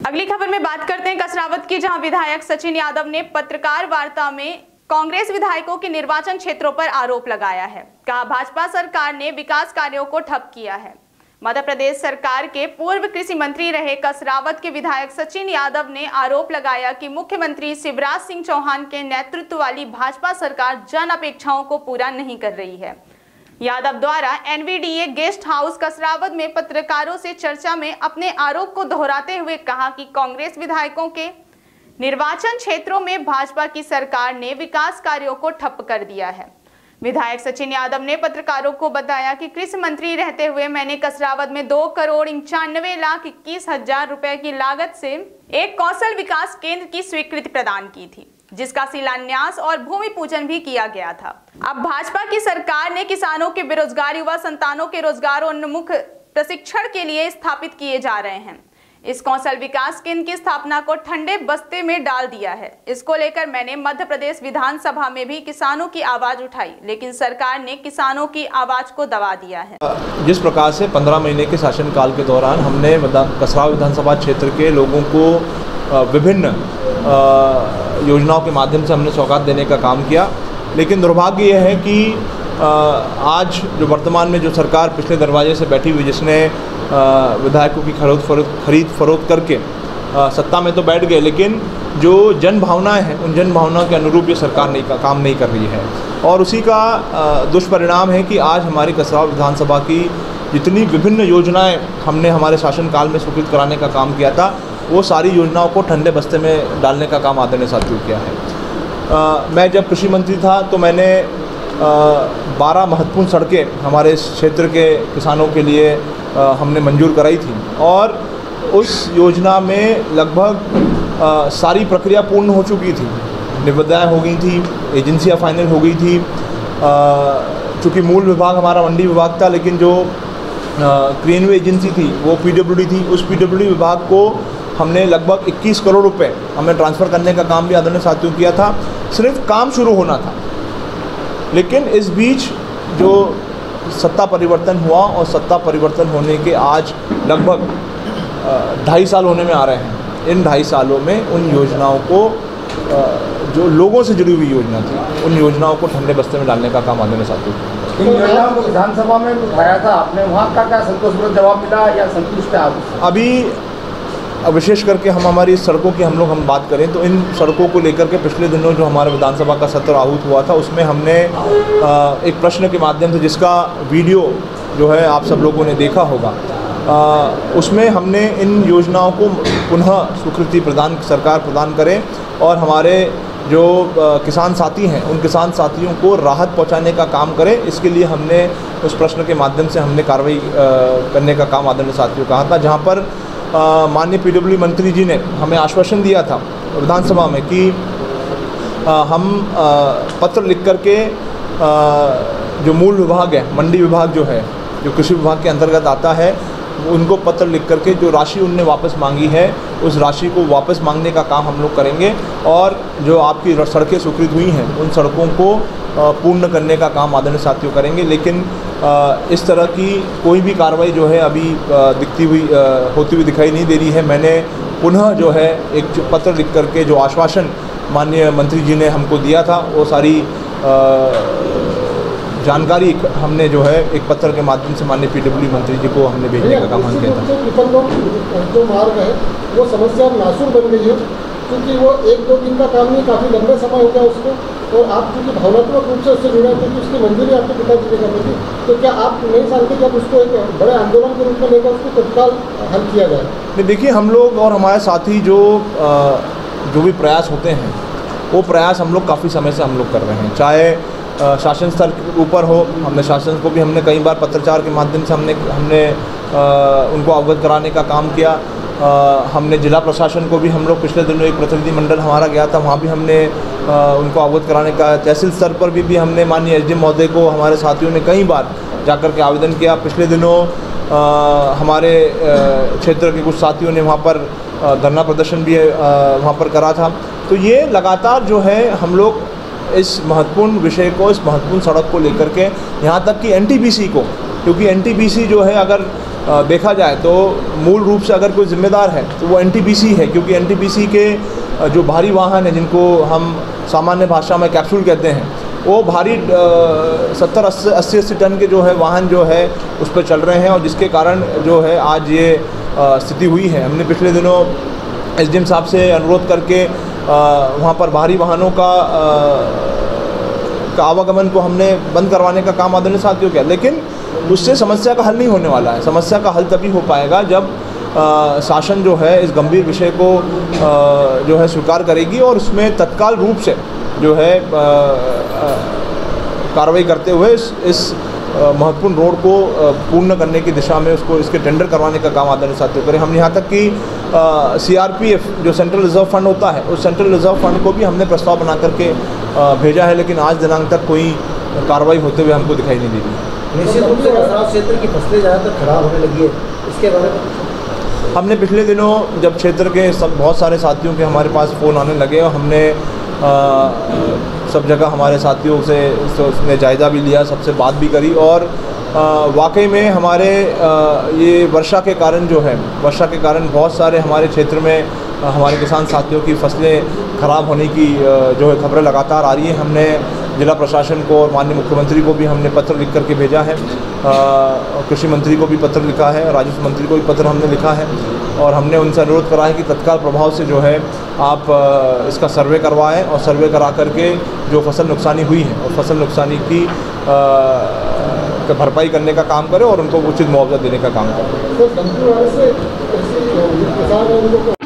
अगली खबर में बात करते हैं कसरावद की, जहां विधायक सचिन यादव ने पत्रकार वार्ता में कांग्रेस विधायकों के निर्वाचन क्षेत्रों पर आरोप लगाया है। कहा भाजपा सरकार ने विकास कार्यों को ठप किया है। मध्य प्रदेश सरकार के पूर्व कृषि मंत्री रहे कसरावद के विधायक सचिन यादव ने आरोप लगाया कि मुख्यमंत्री शिवराज सिंह चौहान के नेतृत्व वाली भाजपा सरकार जन अपेक्षाओं को पूरा नहीं कर रही है। यादव द्वारा एनवीडीए गेस्ट हाउस कसरावद में पत्रकारों से चर्चा में अपने आरोप को दोहराते हुए कहा कि कांग्रेस विधायकों के निर्वाचन क्षेत्रों में भाजपा की सरकार ने विकास कार्यों को ठप कर दिया है। विधायक सचिन यादव ने पत्रकारों को बताया कि कृषि मंत्री रहते हुए मैंने कसरावद में 2,91,21,000 रुपए की लागत से एक कौशल विकास केंद्र की स्वीकृति प्रदान की थी, जिसका शिलान्यास और भूमि पूजन भी किया गया था। अब भाजपा की सरकार ने किसानों के बेरोजगार युवा संतानों के रोजगारोन्मुख प्रशिक्षण के लिए स्थापित किए जा रहे हैं। इस कौशल विकास केंद्र की स्थापना को ठंडे बस्ते में डाल दिया है। इसको लेकर मैंने मध्य प्रदेश विधानसभा में भी किसानों की आवाज उठाई, लेकिन सरकार ने किसानों की आवाज को दबा दिया है। जिस प्रकार से 15 महीने के शासनकाल के दौरान हमने कसरावद विधानसभा क्षेत्र के लोगों को विभिन्न योजनाओं के माध्यम से हमने सौगात देने का काम किया, लेकिन दुर्भाग्य यह है कि आज जो वर्तमान में जो सरकार पिछले दरवाजे से बैठी हुई, जिसने विधायकों की खरीद फरोख्त करके सत्ता में तो बैठ गए, लेकिन जो जन भावनाएं हैं उन जन भावनाओं के अनुरूप ये सरकार काम नहीं कर रही है। और उसी का दुष्परिणाम है कि आज हमारी कसरावद विधानसभा की जितनी विभिन्न योजनाएं हमने हमारे शासनकाल में स्वीकृत कराने का काम किया था, वो सारी योजनाओं को ठंडे बस्ते में डालने का काम आदरणीय साथियों किया है। मैं जब कृषि मंत्री था तो मैंने 12 महत्वपूर्ण सड़कें हमारे इस क्षेत्र के किसानों के लिए हमने मंजूर कराई थी, और उस योजना में लगभग सारी प्रक्रिया पूर्ण हो चुकी थी। निविदाएँ हो गई थी, एजेंसियाँ फाइनल हो गई थी। चूँकि मूल विभाग हमारा मंडी विभाग था, लेकिन जो क्रियान्वयन एजेंसी थी वो पीडब्ल्यूडी थी। उस पीडब्ल्यूडी विभाग को हमने लगभग 21 करोड़ रुपए हमें ट्रांसफ़र करने का काम भी आदरणीय साथियों किया था। सिर्फ काम शुरू होना था, लेकिन इस बीच जो सत्ता परिवर्तन हुआ और सत्ता परिवर्तन होने के आज लगभग 2.5 साल होने में आ रहे हैं। इन 2.5 सालों में उन योजनाओं को जो लोगों से जुड़ी हुई योजना थी, उन योजनाओं को ठंडे बस्ते में डालने का काम आदरणीय साथियों किया। इन योजनाओं को विधानसभा में उठाया था आपने, वहाँ का क्या संतोषजनक जवाब मिला या संतुष्ट है आप? अभी विशेष करके हमारी सड़कों की हम बात करें तो इन सड़कों को लेकर के पिछले दिनों जो हमारे विधानसभा का सत्र आहूत हुआ था, उसमें हमने एक प्रश्न के माध्यम से, जिसका वीडियो जो है आप सब लोगों ने देखा होगा, उसमें हमने इन योजनाओं को पुनः स्वीकृति सरकार प्रदान करे और हमारे जो किसान साथी हैं उन किसान साथियों को राहत पहुंचाने का काम करे। इसके लिए हमने उस प्रश्न के माध्यम से हमने कार्रवाई करने का काम आदरणीय साथियों कहा था, जहां पर माननीय पीडब्ल्यू मंत्री जी ने हमें आश्वासन दिया था विधानसभा में कि हम पत्र लिख करके जो मूल विभाग है, मंडी विभाग जो है, जो कृषि विभाग के अंतर्गत आता है, उनको पत्र लिख करके जो राशि उनने वापस मांगी है उस राशि को वापस मांगने का काम हम लोग करेंगे, और जो आपकी सड़कें स्वीकृत हुई हैं उन सड़कों को पूर्ण करने का काम आदरणीय साथियों करेंगे। लेकिन इस तरह की कोई भी कार्रवाई जो है अभी होती हुई दिखाई नहीं दे रही है। मैंने पुनः जो है एक पत्र लिख करके जो आश्वासन माननीय मंत्री जी ने हमको दिया था, वो सारी जानकारी हमने जो है एक पत्र के माध्यम से माननीय पीडब्ल्यू मंत्री जी को हमने भेजने का काम किया था। जो मार्ग है वो समस्या नासूर बन गई है, क्योंकि वो 1-2 दिन का काम नहीं, काफ़ी लंबे समय हो गया उसको, और आप क्योंकि भावनात्मक रूप से उससे जुड़े थे कि उसकी मंजूरी आपके पिताजी ने करनी थी, तो क्या आप नहीं चाहते जब उसको एक बड़े आंदोलन के रूप में लेकर उसको तत्काल हल किया जाए? नहीं, देखिए, हम लोग और हमारे साथी जो भी प्रयास होते हैं वो प्रयास हम लोग काफ़ी समय से हम लोग कर रहे हैं। चाहे शासन स्तर के ऊपर हो, हमने शासन को भी हमने कई बार पत्रचार के माध्यम से हमने उनको अवगत कराने का काम किया। हमने जिला प्रशासन को भी हम लोग पिछले दिनों एक प्रतिनिधिमंडल हमारा गया था, वहाँ भी हमने उनको अवगत कराने का, तहसील स्तर पर भी हमने माननीय एसडीएम महोदय को हमारे साथियों ने कई बार जाकर के आवेदन किया। पिछले दिनों हमारे क्षेत्र के कुछ साथियों ने वहाँ पर धरना प्रदर्शन भी वहाँ पर करा था। तो ये लगातार जो है हम लोग इस महत्वपूर्ण विषय को, इस महत्वपूर्ण सड़क को लेकर के, यहाँ तक कि एनटीपीसी को क्योंकि एनटीपीसी जो है अगर देखा जाए तो मूल रूप से अगर कोई जिम्मेदार है तो वो एनटीपीसी है, क्योंकि एनटीपीसी के जो भारी वाहन हैं जिनको हम सामान्य भाषा में कैप्सूल कहते हैं, वो भारी 70-80 टन के जो है वाहन जो है उस पर चल रहे हैं, और जिसके कारण जो है आज ये स्थिति हुई है। हमने पिछले दिनों एसडीएम साहब से अनुरोध करके वहाँ पर भारी वाहनों का आवागमन को हमने बंद करवाने का काम आदरणीय साथियों किया, लेकिन उससे समस्या का हल नहीं होने वाला है। समस्या का हल तभी हो पाएगा जब शासन जो है इस गंभीर विषय को जो है स्वीकार करेगी और उसमें तत्काल रूप से जो है कार्रवाई करते हुए इस महत्वपूर्ण रोड को पूर्ण करने की दिशा में उसको इसके टेंडर करवाने का काम आदरणीय साथियों करें। हम यहाँ तक कि सीआरपीएफ जो सेंट्रल रिजर्व फंड होता है, उस सेंट्रल रिजर्व फंड को भी हमने प्रस्ताव बना करके भेजा है, लेकिन आज दिनांक तक कोई कार्रवाई होते हुए हमको दिखाई नहीं दी गई। निश्चित रूप से कसराव क्षेत्र की फसलें ज़्यादातर खराब होने लगी है, इसके बारे में हमने पिछले दिनों जब क्षेत्र के बहुत सारे साथियों के हमारे पास फ़ोन आने लगे और हमने सब जगह हमारे साथियों से उसने जायज़ा भी लिया, सबसे बात भी करी, और वाकई में हमारे ये वर्षा के कारण जो है, वर्षा के कारण बहुत सारे हमारे क्षेत्र में हमारे किसान साथियों की फसलें ख़राब होने की जो है खबरें लगातार आ रही हैं। हमने जिला प्रशासन को और माननीय मुख्यमंत्री को भी हमने पत्र लिख करके भेजा है, कृषि मंत्री को भी पत्र लिखा है, राजस्व मंत्री को भी पत्र हमने लिखा है, और हमने उनसे अनुरोध करा है कि तत्काल प्रभाव से जो है आप इसका सर्वे करवाएं और सर्वे करा करके जो फसल नुकसानी हुई है और फसल नुकसानी की भरपाई करने का काम करें और उनको उचित मुआवजा देने का काम करें।